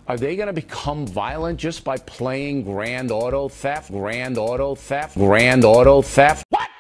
Are they going to become violent just by playing Grand Auto Theft? Grand Auto Theft? Grand Auto Theft? What?